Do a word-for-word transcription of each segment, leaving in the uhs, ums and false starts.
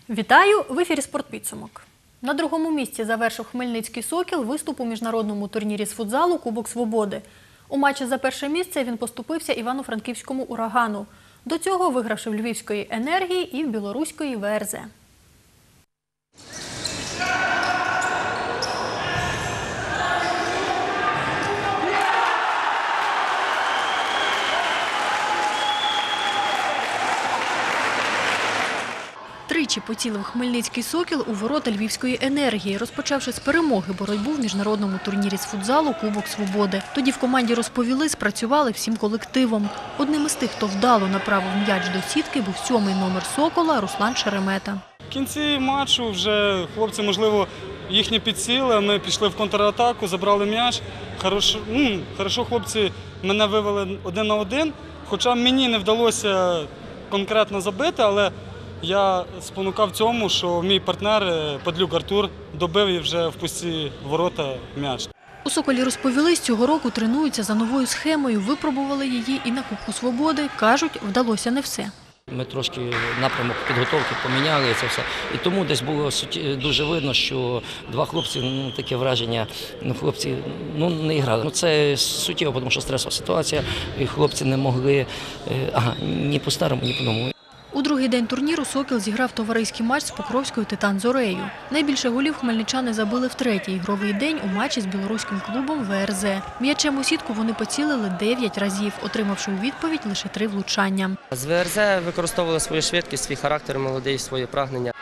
Вітаю! В ефірі «Спортпідсумок». На другому місці завершив хмельницький «Сокіл» виступ у міжнародному турнірі з футзалу «Кубок Свободи». У матчі за перше місце він поступився Івано-Франківському «Урагану». До цього вигравши в Львівської «Енергії» і в білоруської «Ве Ер Зе». Тричі поцілив хмельницький «Сокіл» у ворота Львівської «Енергії», розпочавши з перемоги боротьбу в міжнародному турнірі з футзалу «Кубок Свободи». Тоді в команді розповіли, спрацювали всім колективом. Одним із тих, хто вдало направив м'яч до сітки, був сьомий номер «Сокола» Руслан Шеремета. В кінці матчу вже хлопці, можливо, їхні підсіли, ми пішли в контратаку, забрали м'яч. Хорошо, ну, хорошо хлопці мене вивели один на один, хоча мені не вдалося конкретно забити, але я спонукав цьому, що мій партнер Падлюк Артур добив і вже в пусті ворота м'яч. У «Соколі» розповіли, з цього року тренуються за новою схемою, випробували її і на Кубку Свободи. Кажуть, вдалося не все. Ми трошки напрямок підготовки поміняли це все. І тому десь було дуже видно, що два хлопці, ну, таке враження, ну, хлопці ну, не грали. Ну, це суттєво, тому що стресова ситуація, і хлопці не могли, ага, ні по-старому, ні по-новому. У другий день турніру «Сокіл» зіграв товариський матч з Покровською «Титан-Зорею». Найбільше голів хмельничани забили в третій ігровий день у матчі з білоруським клубом «Ве Ер Зе». М'ячем у сітку вони поцілили дев'ять разів, отримавши у відповідь лише три влучання. З «Ве Ер Зе» використовували свою швидкість, свій характер молодий, свої прагнення.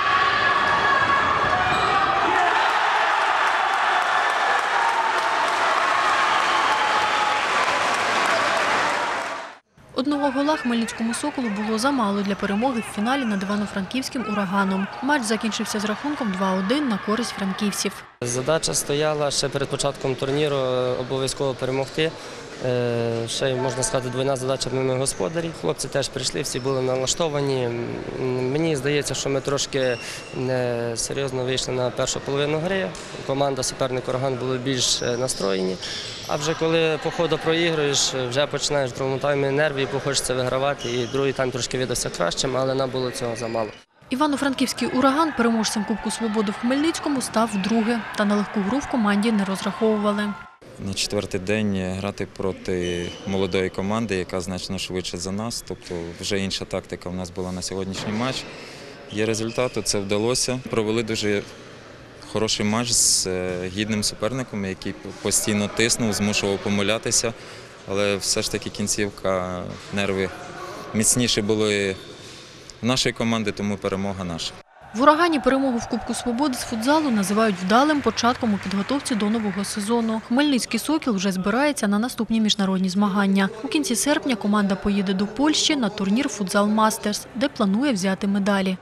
Одного гола хмельницькому «Соколу» було замало для перемоги в фіналі над Івано-Франківським «Ураганом». Матч закінчився з рахунком два один на користь франківців. Задача стояла ще перед початком турніру обов'язково перемогти. Ще, можна сказати, двойна задача – ми господарі. Хлопці теж прийшли, всі були налаштовані. Мені здається, що ми трошки серйозно вийшли на першу половину гри. Команда суперник «Ураган» були більш настроєні. А вже коли по ходу проігруєш, вже починаєш в другому таймі нервів, і хочеться вигравати. І другий тайм трошки видався кращим, але нам було цього замало. Івано-Франківський «Ураган» переможцем Кубку Свободи в Хмельницькому став вдруге. Та на легку гру в команді не розраховували. На четвертий день грати проти молодої команди, яка значно швидше за нас. Тобто вже інша тактика у нас була на сьогоднішній матч. Є результат, це вдалося. Провели дуже хороший матч з гідним суперником, який постійно тиснув, змушував помилятися. Але все ж таки кінцівка, нерви міцніші були в нашої команди, тому перемога наша. В «Урагані» перемогу в Кубку Свободи з футзалу називають вдалим початком у підготовці до нового сезону. Хмельницький «Сокіл» вже збирається на наступні міжнародні змагання. У кінці серпня команда поїде до Польщі на турнір «Футзал Мастерс», де планує взяти медалі.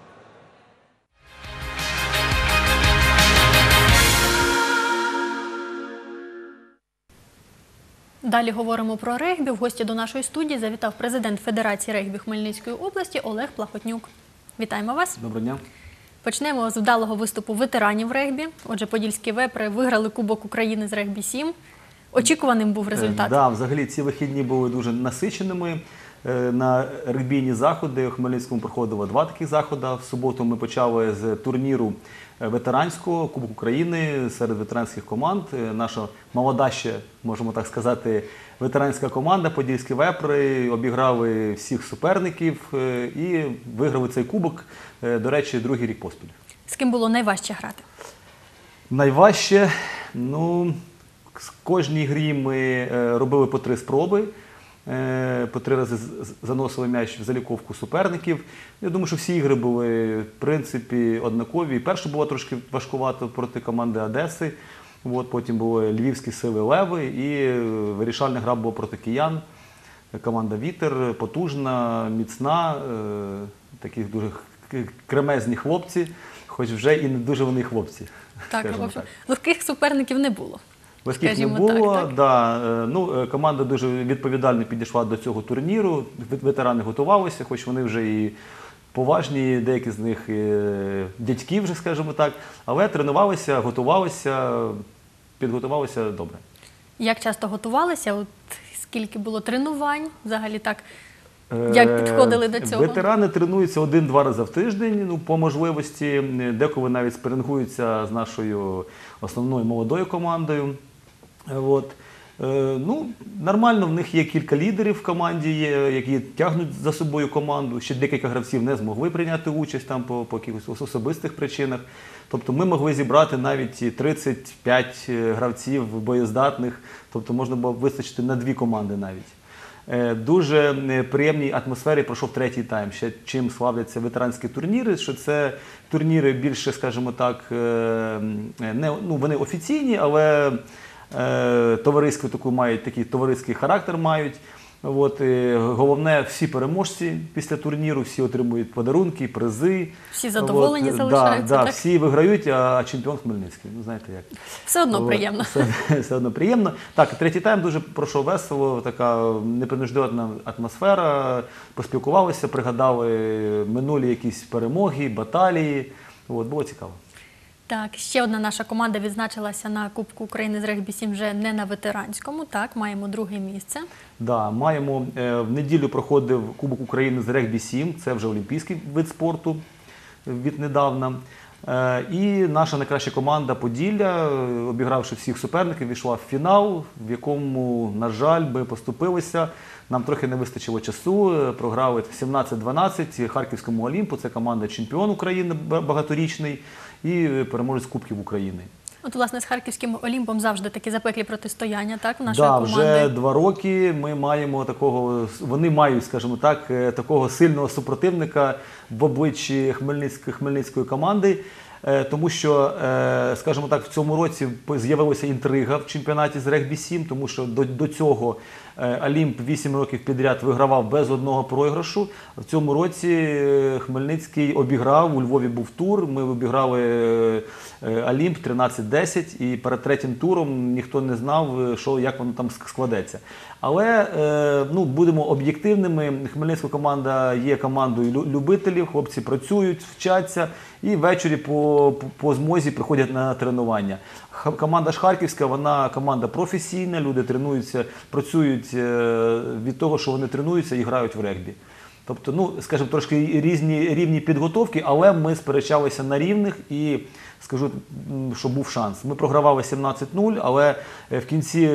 Далі говоримо про регбі. В гості до нашої студії завітав президент Федерації регбі Хмельницької області Олег Плахотнюк. Вітаємо вас. Доброго дня. Почнемо з вдалого виступу ветеранів регбі. Отже, подільські «Вепри» виграли Кубок України з регбі сім. Очікуваним був результат. Так, да, взагалі ці вихідні були дуже насиченими. На регбійні заходи у Хмельницькому проходило два таких заходи. В суботу ми почали з турніру ветеранського Кубок України серед ветеранських команд. Наша молода ще, можемо так сказати, ветеранська команда «Подільські «Вепри» обіграли всіх суперників і виграли цей кубок, до речі, другий рік поспіль. З ким було найважче грати? Найважче, ну, в кожній грі ми робили по три спроби. По три рази заносили м'яч в заліковку суперників. Я думаю, що всі ігри були, в принципі, однакові. Перша була трошки важкувато проти команди Одеси. От, потім були львівські сили «Леви» і вирішальна гра була проти киян. Команда «Вітер» потужна, міцна, такі дуже кремезні хлопці, хоч вже і не дуже вони хлопці. Так, легких суперників не було. Легких не було, так, так. Да. Ну, команда дуже відповідально підійшла до цього турніру, ветерани готувалися, хоч вони вже і поважні, деякі з них дядьки вже, скажімо так, але тренувалися, готувалися, підготувалися добре. Як часто готувалися? От скільки було тренувань взагалі так? Як підходили до цього? Ветерани тренуються один-два рази в тиждень, ну, по можливості. Деколи навіть спарингуються з нашою основною молодою командою. От. Ну, нормально, в них є кілька лідерів в команді, є, які тягнуть за собою команду. Ще декілька гравців не змогли прийняти участь там по, по якихось особистих причинах. Тобто ми могли зібрати навіть тридцять п'ять гравців боєздатних, тобто можна було вистачити на дві команди навіть. Дуже приємній атмосфері пройшов третій тайм. Ще чим славляться ветеранські турніри, що це турніри більше, скажімо так, не, ну, вони офіційні, але товариську таку мають, такий товариський характер мають. От, і головне, всі переможці після турніру, всі отримують подарунки, призи. Всі задоволені От, залишаються, да, так? Да, всі виграють, а чемпіон Хмельницький. Ну, знаєте як. Все одно От, приємно. Все, все одно приємно. Так, третій тайм дуже пройшов весело, така непринуждена атмосфера. Поспілкувалися, пригадали минулі якісь перемоги, баталії. От, було цікаво. Так, ще одна наша команда відзначилася на Кубку України з регбі сім вже не на ветеранському, так, маємо друге місце. Да, маємо, е, в неділю проходив Кубок України з регбі сім, це вже олімпійський вид спорту віднедавна. Е, і наша найкраща команда Поділля, обігравши всіх суперників, війшла в фінал, в якому, на жаль, ми поступилися. Нам трохи не вистачило часу, програли сімнадцять дванадцять Харківському Олімпу, це команда чемпіон України багаторічний і переможець Кубків України. От, власне, з Харківським Олімпом завжди такі запеклі протистояння, так, в нашої Да, команди? вже два роки ми маємо такого, вони мають, скажімо так, такого сильного супротивника в обличчі Хмельницької, Хмельницької команди. Тому що, скажімо так, в цьому році з'явилася інтрига в чемпіонаті з регбі сім, тому що до, до цього Олімп вісім років підряд вигравав без одного програшу. В цьому році Хмельницький обіграв, у Львові був тур, ми обіграли Олімп тринадцять десять і перед третім туром ніхто не знав, що, як воно там складеться. Але ну, будемо об'єктивними, Хмельницька команда є командою любителів, хлопці працюють, вчаться і ввечері по, по, по змозі приходять на тренування. Команда ж Харківська, вона команда професійна, люди тренуються, працюють від того, що вони тренуються і грають в регбі. Тобто, ну, скажімо, трошки різні рівні підготовки, але ми сперечалися на рівних і скажу, що був шанс. Ми програвали сімнадцять нуль, але в кінці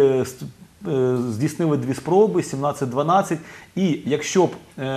здійснили дві спроби, сімнадцять дванадцять. І якщо б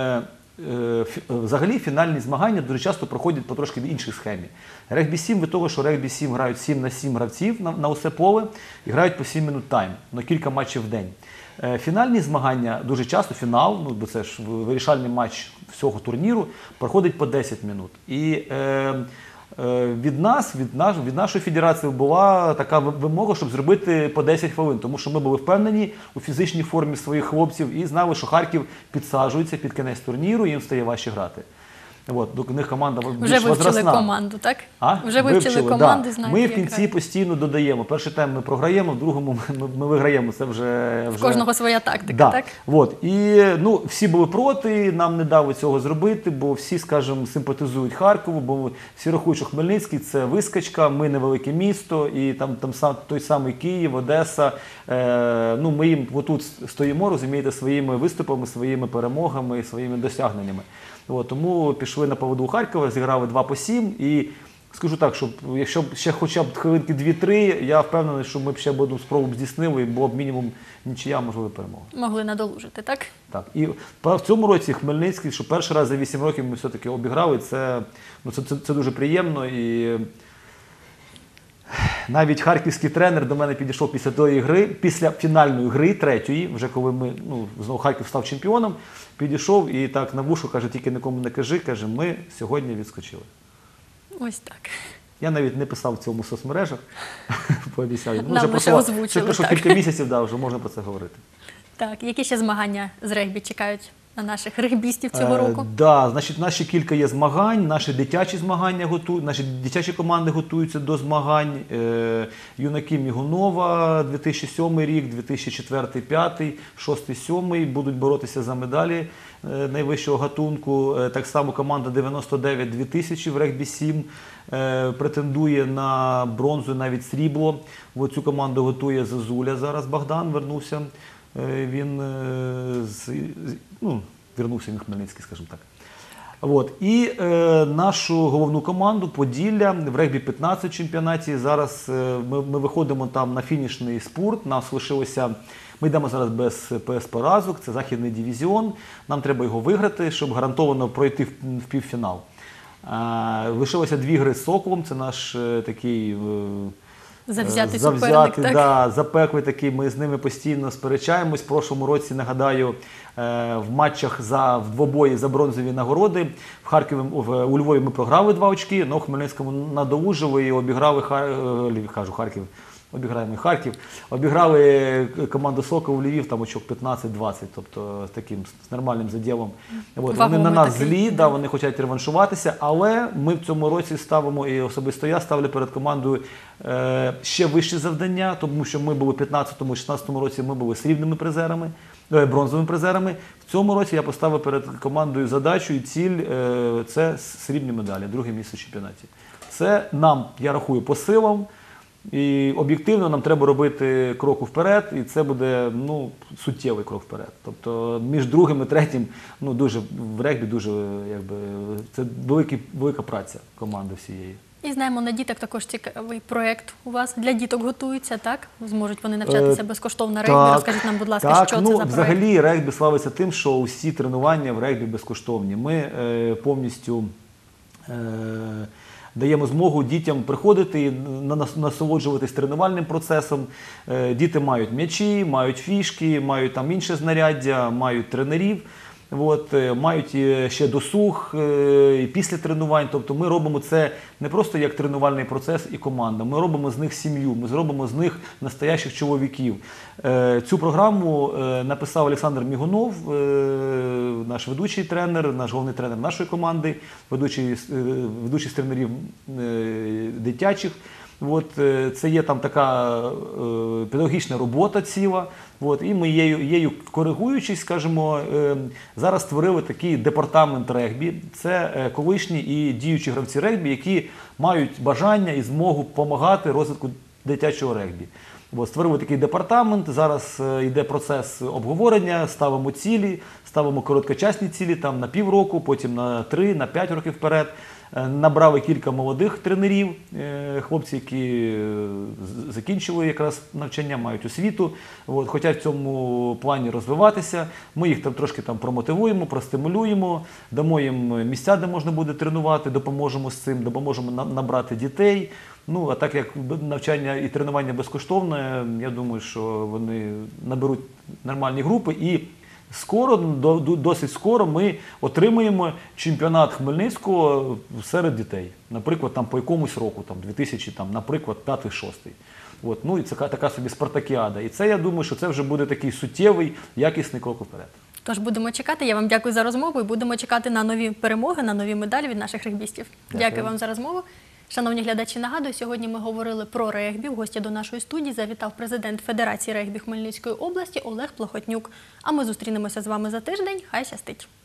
взагалі фінальні змагання дуже часто проходять по трошки в іншій схемі. Регбі сім від того, що регбі сім грають сім на сім гравців на, на усе поле і грають по сім минут тайм, на кілька матчів в день. Фінальні змагання дуже часто, фінал, ну, бо це ж вирішальний матч всього турніру, проходить по десять минут. І е, від нас, від, наш, від нашої федерації була така вимога, щоб зробити по десять хвилин, тому що ми були впевнені у фізичній формі своїх хлопців і знали, що Харків підсаджується під кінець турніру, їм стає важче грати. От, до них команда більш Вже вивчили возрастна. команду, так? А? Вже вивчили, вивчили команду, да. знаєте, Ми в кінці як... постійно додаємо. Перший тайм ми програємо, в другому ми, ми виграємо. Це вже, вже... В кожного своя тактика, да. так? От. І ну, всі були проти, нам не дали цього зробити, бо всі, скажімо, симпатизують Харкову, бо всі рахують, що Хмельницький – це вискочка, ми невелике місто, і там, там сам, той самий Київ, Одеса. Е, ну, ми їм отут стоїмо, розумієте, своїми виступами, своїми перемогами, своїми досягненнями. От, тому пішли на поводу Харкова, зіграли два по сім. І скажу так, що якщо б ще хоча б хвилинки дві-три, я впевнений, що ми б ще б одну спробу здійснили, і було б мінімум нічия, можливо, перемога. Могли надолужити, так? Так. І в цьому році Хмельницький, що перший раз за вісім років ми все-таки обіграли, це, ну, це, це, це дуже приємно. І навіть харківський тренер до мене підійшов після тої гри, після фінальної гри, третьої, вже коли ми, ну, знову Харків став чемпіоном, підійшов і так на вушку каже, тільки нікому не кажи, каже, ми сьогодні відскочили. Ось так. Я навіть не писав в цьому соцмережах, пообіцяв. Ну, Нам вже лише пройшло, озвучили, це пройшло так. кілька місяців, да, вже можна про це говорити. Так, які ще змагання з регбі чекають на наших регбістів цього Е, року? да, значить, у нас ще кілька є змагань, наші дитячі змагання готують, наші дитячі команди готуються до змагань. Е, юнаки Мігунова, дві тисячі сьомий рік, дві тисячі четвертий - п'ятий, шостий - сьомий будуть боротися за медалі е, найвищого гатунку. Е, так само команда дев'яносто дев'ять - дві тисячі в регбі сім е, претендує на бронзу, навіть срібло. Ось цю команду готує Зазуля зараз, Богдан вернувся. Він з, ну, вернувся він в Хмельницький, скажімо так. От. І е, нашу головну команду Поділля в регбі п'ятнадцять чемпіонаті. Зараз е, ми, ми виходимо там на фінішний спурт. Нас лишилося, ми йдемо зараз без ПС поразок, це західний дивізіон. Нам треба його виграти, щоб гарантовано пройти в, в півфінал. Е, лишилося дві гри з Соколом, це наш е, такий... Е, Завзятий Завзятий, суперник, так? да, запеклий такий, ми з ними постійно сперечаємось. В прошлому році, нагадаю, в матчах за в двобої за бронзові нагороди в Харкові, в, у Львові ми програли два очки, але в Хмельницькому надолужили і обіграли Хар... кажу, Харків. Обіграємо і Харків. Обіграли команду «Сокол» у Львів, там очок п'ятнадцять двадцять, тобто з таким з нормальним заділом. От, вони на нас такий, злі, да. да, вони хочуть реваншуватися, але ми в цьому році ставимо, і особисто я ставлю перед командою е, ще вищі завдання, тому що ми були в п'ятнадцятому шістнадцятому році, ми були срібними призерами, е, бронзовими призерами. В цьому році я поставив перед командою задачу і ціль е, – це срібні медалі, друге місце в чемпіонаті. Це нам, я рахую, по силам. І об'єктивно нам треба робити крок вперед, і це буде ну, суттєвий крок вперед. Тобто між другим і третім ну, дуже, в регбі дуже, якби, це великий, велика праця команди всієї. І знаємо, на діток також цікавий проєкт у вас. Для діток готуються, так? Зможуть вони навчатися Е, безкоштовно регбі. Так, Розкажіть нам, будь ласка, так, що ну, це за проєкт? взагалі регбі славиться тим, що усі тренування в регбі безкоштовні. Ми е, повністю е, даємо змогу дітям приходити і насолоджуватись тренувальним процесом. Е, діти мають м'ячі, мають фішки, мають там інше знаряддя, мають тренерів. От, мають ще досуг і після тренувань. Тобто ми робимо це не просто як тренувальний процес і команда, ми робимо з них сім'ю, ми зробимо з них настоящих чоловіків. Цю програму написав Олександр Мігунов, наш ведучий тренер, наш головний тренер нашої команди, ведучий, ведучий з тренерів дитячих. От, це є там така е, педагогічна робота ціла. От, і ми її, її коригуючись, скажімо, е, зараз створили такий департамент регбі. Це е, колишні і діючі гравці регбі, які мають бажання і змогу допомагати розвитку дитячого регбі. От, створили такий департамент, зараз е, йде процес обговорення, ставимо цілі, ставимо короткочасні цілі там, на півроку, потім на три, на п'ять років вперед. Набрали кілька молодих тренерів, хлопці, які закінчили якраз навчання, мають освіту, от, хочуть в цьому плані розвиватися. Ми їх там трошки там промотивуємо, простимулюємо, дамо їм місця, де можна буде тренувати, допоможемо з цим, допоможемо набрати дітей. Ну, а так як навчання і тренування безкоштовне, я думаю, що вони наберуть нормальні групи і скоро, досить скоро ми отримаємо чемпіонат Хмельницького серед дітей. Наприклад, там по якомусь року, там дві тисячі, там, наприклад, п'ятий-шостий. От, ну і це така собі спартакіада. І це, я думаю, що це вже буде такий суттєвий, якісний крок вперед. Тож будемо чекати. Я вам дякую за розмову і будемо чекати на нові перемоги, на нові медалі від наших регбістів. Дякую, дякую вам за розмову. Шановні глядачі, нагадую, сьогодні ми говорили про регбі. В гості до нашої студії завітав президент Федерації регбі Хмельницької області Олег Плохотнюк. А ми зустрінемося з вами за тиждень. Хай щастить!